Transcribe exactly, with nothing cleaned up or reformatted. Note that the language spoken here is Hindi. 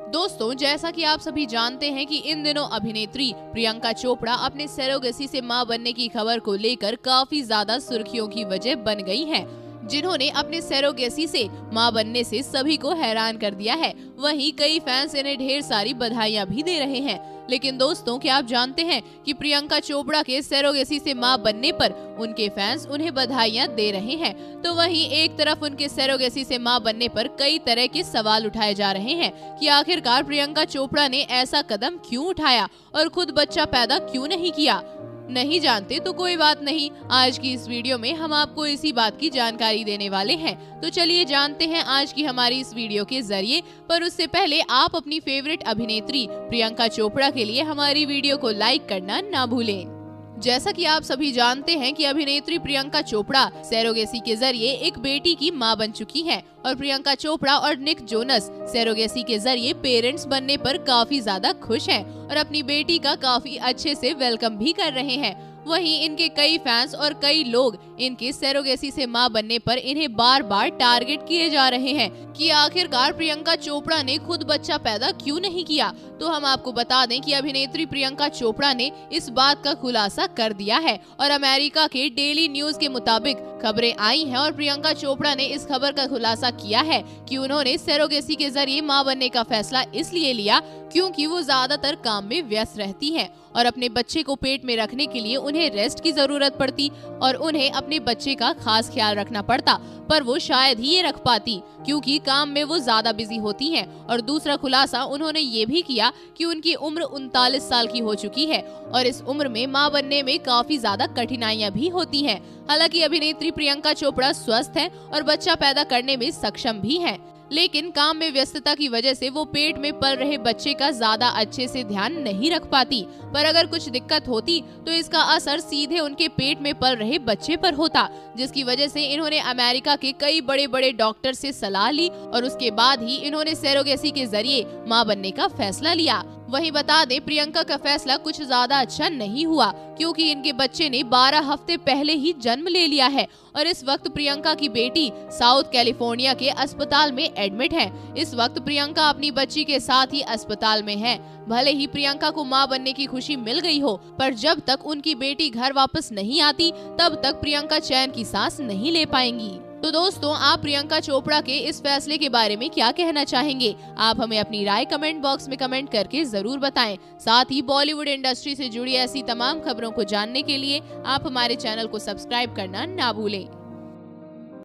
दोस्तों, जैसा कि आप सभी जानते हैं कि इन दिनों अभिनेत्री प्रियंका चोपड़ा अपने सरोगेसी से मां बनने की खबर को लेकर काफी ज्यादा सुर्खियों की वजह बन गई हैं, जिन्होंने अपने सरोगेसी से मां बनने से सभी को हैरान कर दिया है। वहीं कई फैंस इन्हें ढेर सारी बधाइयां भी दे रहे हैं। लेकिन दोस्तों, क्या आप जानते हैं कि प्रियंका चोपड़ा के सरोगेसी से मां बनने पर उनके फैंस उन्हें बधाइयां दे रहे हैं, तो वहीं एक तरफ उनके सरोगेसी से मां बनने पर कई तरह के सवाल उठाए जा रहे हैं कि आखिरकार प्रियंका चोपड़ा ने ऐसा कदम क्यों उठाया और खुद बच्चा पैदा क्यों नहीं किया। नहीं जानते तो कोई बात नहीं, आज की इस वीडियो में हम आपको इसी बात की जानकारी देने वाले हैं। तो चलिए जानते हैं आज की हमारी इस वीडियो के जरिए। पर उससे पहले आप अपनी फेवरेट अभिनेत्री प्रियंका चोपड़ा के लिए हमारी वीडियो को लाइक करना ना भूलें। जैसा कि आप सभी जानते हैं कि अभिनेत्री प्रियंका चोपड़ा सरोगेसी के जरिए एक बेटी की मां बन चुकी हैं और प्रियंका चोपड़ा और निक जोनस सरोगेसी के जरिए पेरेंट्स बनने पर काफी ज्यादा खुश हैं और अपनी बेटी का काफी अच्छे से वेलकम भी कर रहे हैं। वहीं इनके कई फैंस और कई लोग इनके सरोगेसी से मां बनने पर इन्हें बार बार टारगेट किए जा रहे हैं कि आखिरकार प्रियंका चोपड़ा ने खुद बच्चा पैदा क्यों नहीं किया। तो हम आपको बता दें कि अभिनेत्री प्रियंका चोपड़ा ने इस बात का खुलासा कर दिया है और अमेरिका के डेली न्यूज के मुताबिक खबरें आई हैं और प्रियंका चोपड़ा ने इस खबर का खुलासा किया है कि उन्होंने सरोगेसी के जरिए मां बनने का फैसला इसलिए लिया क्योंकि वो ज्यादातर काम में व्यस्त रहती हैं और अपने बच्चे को पेट में रखने के लिए उन्हें रेस्ट की जरूरत पड़ती और उन्हें अपने बच्चे का खास ख्याल रखना पड़ता, पर वो शायद ही ये रख पाती क्योंकि काम में वो ज्यादा बिजी होती हैं। और दूसरा खुलासा उन्होंने ये भी किया कि उनकी उम्र उनतालीस साल की हो चुकी है और इस उम्र में मां बनने में काफी ज्यादा कठिनाइयां भी होती हैं। हालांकि अभिनेत्री प्रियंका चोपड़ा स्वस्थ हैं और बच्चा पैदा करने में सक्षम भी हैं, लेकिन काम में व्यस्तता की वजह से वो पेट में पल रहे बच्चे का ज्यादा अच्छे से ध्यान नहीं रख पाती। पर अगर कुछ दिक्कत होती तो इसका असर सीधे उनके पेट में पल रहे बच्चे पर होता, जिसकी वजह से इन्होंने अमेरिका के कई बड़े बड़े डॉक्टर से सलाह ली और उसके बाद ही इन्होंने सरोगेसी के जरिए मां बनने का फैसला लिया। वहीं बता दें, प्रियंका का फैसला कुछ ज्यादा अच्छा नहीं हुआ क्योंकि इनके बच्चे ने बारह हफ्ते पहले ही जन्म ले लिया है और इस वक्त प्रियंका की बेटी साउथ कैलिफोर्निया के अस्पताल में एडमिट है। इस वक्त प्रियंका अपनी बच्ची के साथ ही अस्पताल में है। भले ही प्रियंका को मां बनने की खुशी मिल गई हो, पर जब तक उनकी बेटी घर वापस नहीं आती तब तक प्रियंका चैन की सांस नहीं ले पाएंगी। तो दोस्तों, आप प्रियंका चोपड़ा के इस फैसले के बारे में क्या कहना चाहेंगे? आप हमें अपनी राय कमेंट बॉक्स में कमेंट करके जरूर बताएं। साथ ही बॉलीवुड इंडस्ट्री से जुड़ी ऐसी तमाम खबरों को जानने के लिए आप हमारे चैनल को सब्सक्राइब करना ना भूलें।